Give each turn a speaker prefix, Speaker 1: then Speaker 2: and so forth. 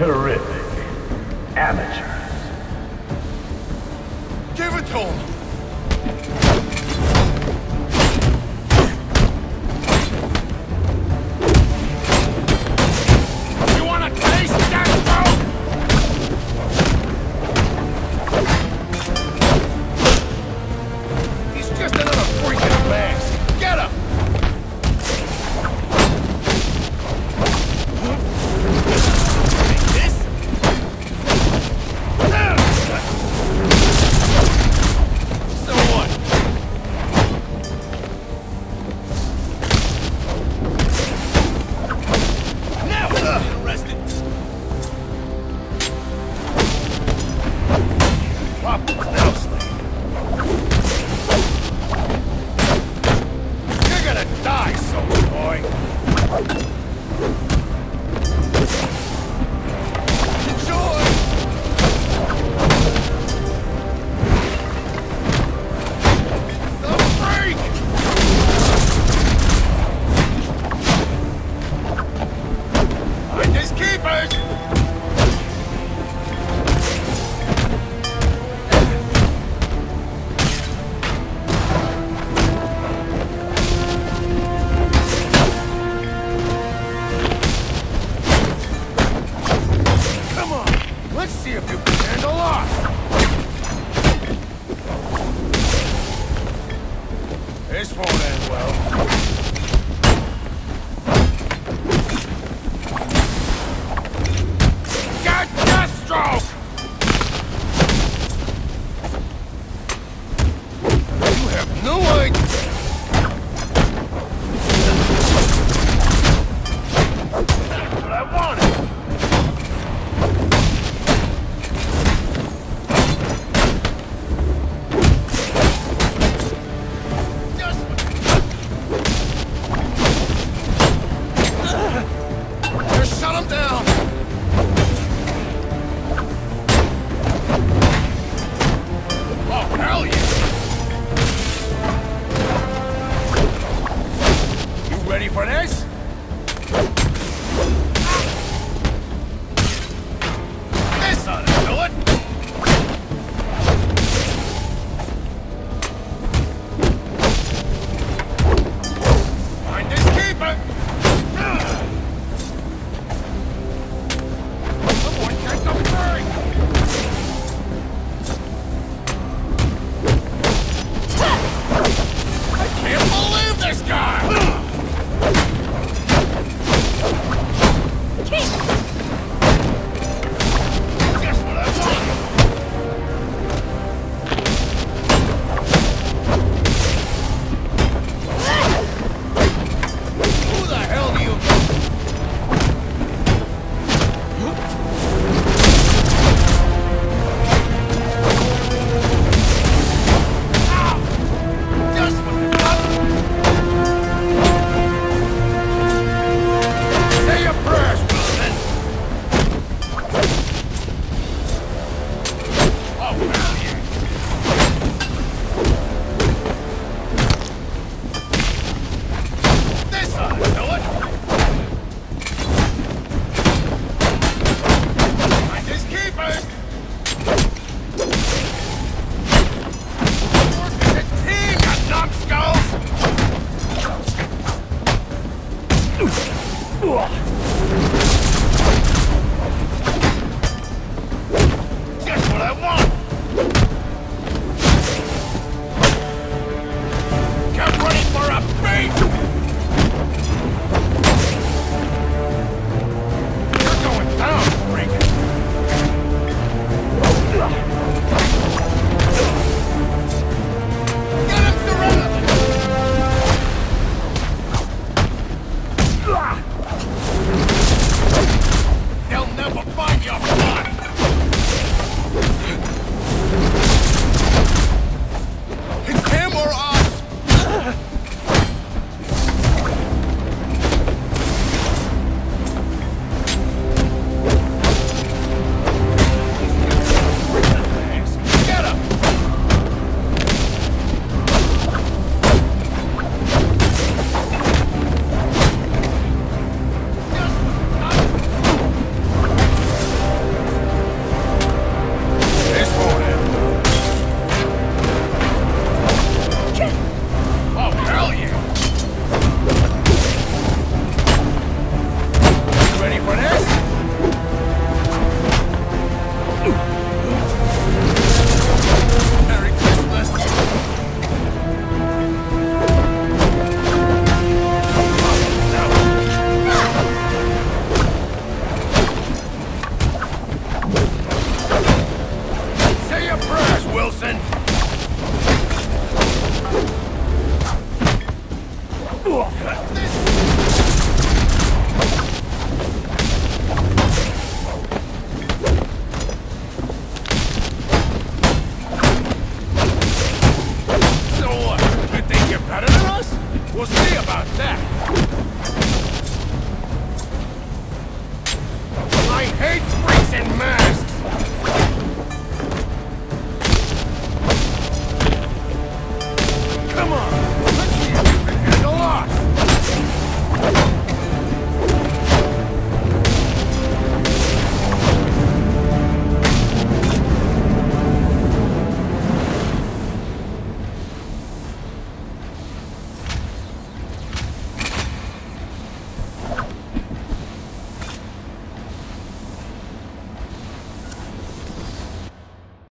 Speaker 1: Terrific. Amateurs.
Speaker 2: Give it to him! You wanna taste that smoke? He's just another freak in a mask. Get him! This won't end well. Got Deathstroke! You have no idea. That's what I wanted. Ready for this? This ought to do it! Find this keeper! Someone catch the bird! I can't believe this guy! Just what I want! Get ready for a beat! You're going down, freak! Get him surrounded! this!